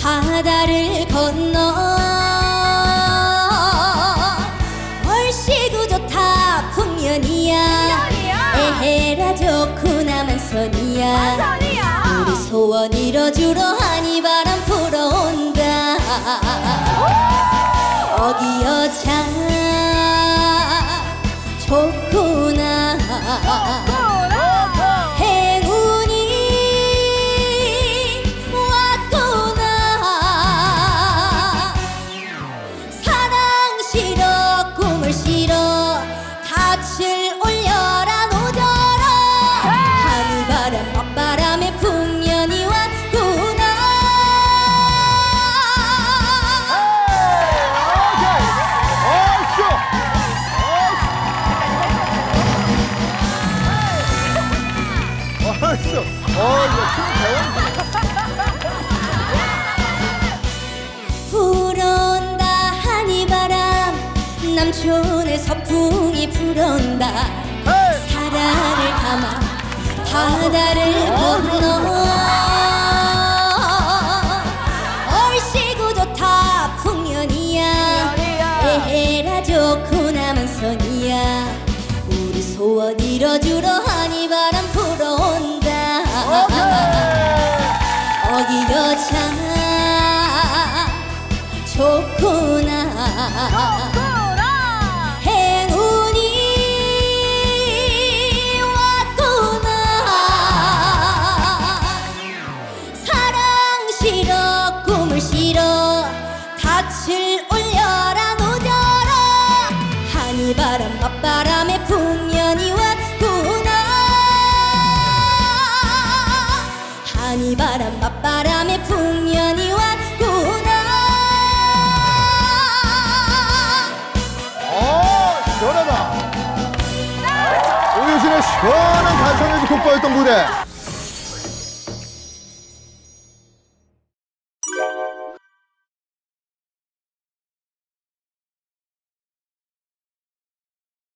바다를 건너 얼씨구 좋다 풍년이야 에헤라 좋고 나만 선이야 우리 소원 이뤄주러 한이바람 불어온다 어기 여자 좋구나 밭을 올려라 노져라 하늘바람 맞바람에 풍년이 왔구나 불어온다 하늘바람 남촌의 서풍이 불어온다 사랑을 담아 바다를 건너 얼씨구 좋다 풍년이야 에헤라 좋고 나만 선이야 우리 소원 이뤄주러 한이바람 불어온다 어기 여자 좋구나 밭을 올려라 노져라 하늘바람 맞바람에 풍년이 왔구나 하늘바람 맞바람에 풍년이 왔구나 시원하다. 오유진의 시원한 가창력이 돋보였던 무대